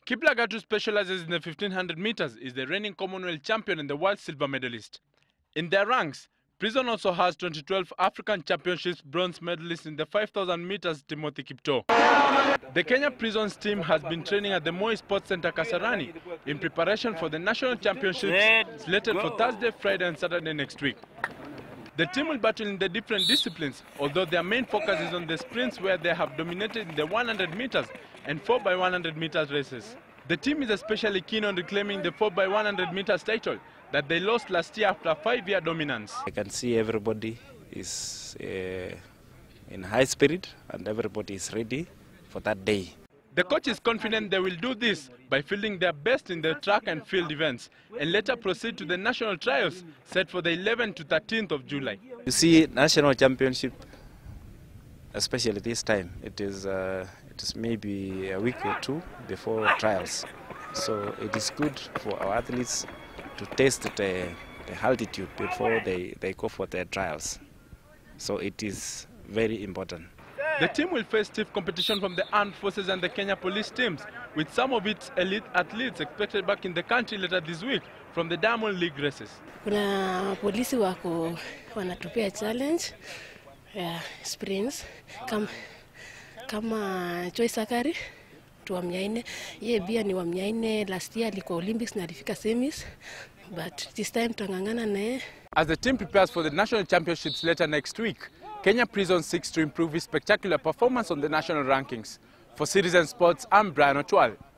Kiplagat, who specializes in the 1500 meters, is the reigning Commonwealth champion and the world silver medalist. In their ranks, Prison also has 2012 African Championships bronze medalist in the 5000 meters, Timothy Kipto. The Kenya Prisons team has been training at the Moi Sports Center, Kasarani, in preparation for the national championships slated for Thursday, Friday and Saturday next week. The team will battle in the different disciplines, although their main focus is on the sprints, where they have dominated in the 100 meters and 4x100 meters races. The team is especially keen on reclaiming the 4x100 meters title that they lost last year after a 5-year dominance. I can see everybody is in high spirit and everybody is ready for that day. The coach is confident they will do this by fielding their best in the track and field events and later proceed to the national trials set for the 11th to 13th of July. You see, national championship, especially this time, it is maybe a week or two before trials. So it is good for our athletes to test the altitude before they go for their trials. So it is very important. The team will face stiff competition from the armed forces and the Kenya police teams, with some of its elite athletes expected back in the country later this week from the Diamond League races. Kuna polisi wako wanatupia challenge ya sprints kama Joy Sakari tu wa 400. Yeye pia ni wa 400, last year alikuwa Olympics na alifika semis, but this time tutangangana naye. As the team prepares for the national championships later next week, Kenya Prisons seeks to improve its spectacular performance on the national rankings. For Citizen Sports, I'm Brian Otwal.